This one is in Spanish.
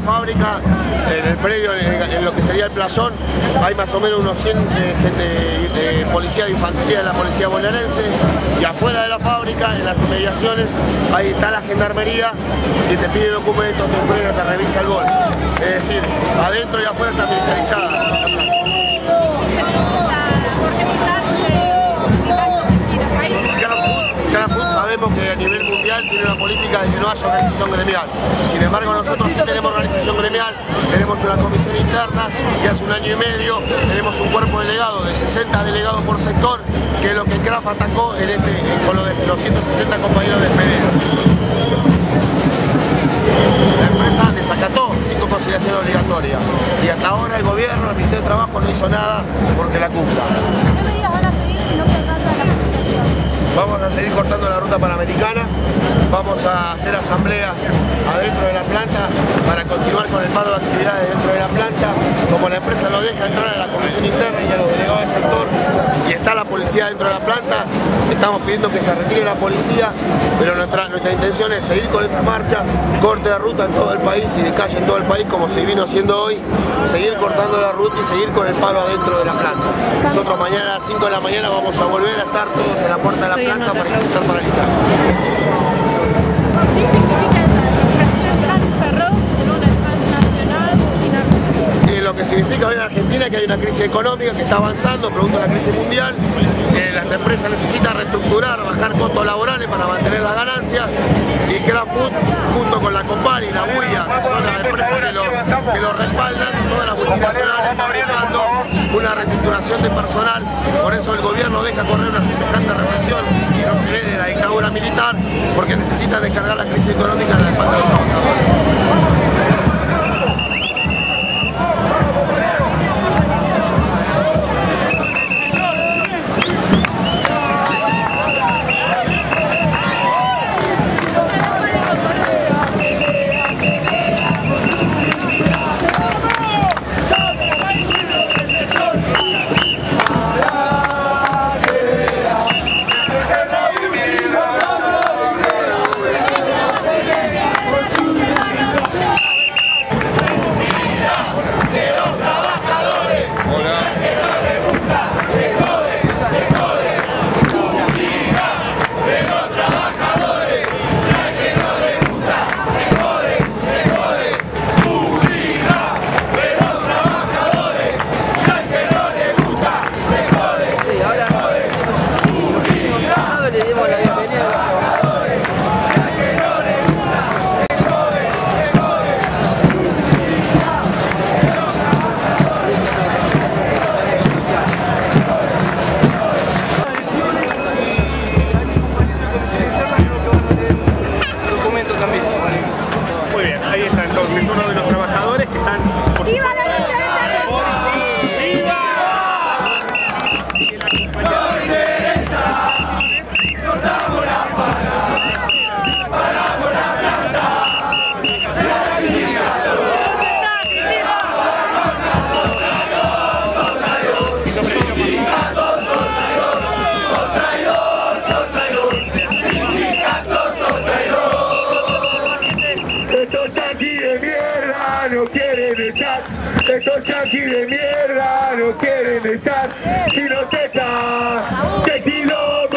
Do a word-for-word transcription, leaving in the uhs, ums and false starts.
fábrica, en el predio, en lo que sería el playón, hay más o menos unos cien eh, gente, eh, policía de infantería de la policía bonaerense, y afuera de la fábrica, en las inmediaciones, ahí está la gendarmería que te pide documentos, te frena, te revisa el bolso. Es decir, adentro y afuera está militarizada la planta. Kraft sabemos que a nivel mundial tiene una política de que no haya organización gremial. Sin embargo, nosotros sí tenemos organización gremial, tenemos una comisión interna y hace un año y medio tenemos un cuerpo delegado de sesenta delegados por sector, que es lo que Kraft atacó en este, con los, de, los ciento sesenta compañeros despedidos. La empresa desacató cinco conciliaciones obligatorias y hasta ahora el gobierno, el Ministerio de Trabajo no hizo nada porque la cumpla. ¿Qué medidas van a seguir si no se trata de la capacitación? Vamos a seguir cortando la ruta panamericana, vamos a hacer asambleas adentro de la planta para continuar con el paro de actividades dentro de la planta. Como la empresa no deja entrar a la comisión interna y a los delegados del sector y está la policía dentro de la planta, estamos pidiendo que se retire la policía, pero nuestra, nuestra intención es seguir con esta marcha, corte de ruta en todo el país y de calle en todo el país como se vino haciendo hoy, seguir cortando la ruta y seguir con el paro adentro de la planta. Nosotros mañana a las cinco de la mañana vamos a volver a estar todos en la puerta de la planta para intentar paralizar. Lo que significa hoy en Argentina que hay una crisis económica que está avanzando, producto de la crisis mundial. Eh, las empresas necesitan reestructurar, bajar costos laborales para mantener las ganancias, y Kraft junto con la Compar y la U I A, que son las empresas que lo, que lo respaldan, todas las multinacionales están buscando una reestructuración de personal. Por eso el gobierno deja correr una semejante represión que no se ve de la dictadura militar, porque necesitan descargar la crisis económica en la espalda de los trabajadores. Muy bien, ahí está entonces uno de los trabajadores que están por ¡Viva la lucha de ¡Viva! No interesa, cortamos la pala, paramos la planta, la sindicato, vamos a sotraidor, sotraidor, sindicato, sotraidor, sotraidor, sotraidor, sindicato, sotraidor. Estos yanquis de mierda no quieren echar, estos yanquis de mierda no quieren echar, si nos echan, ¿qué kilómetros?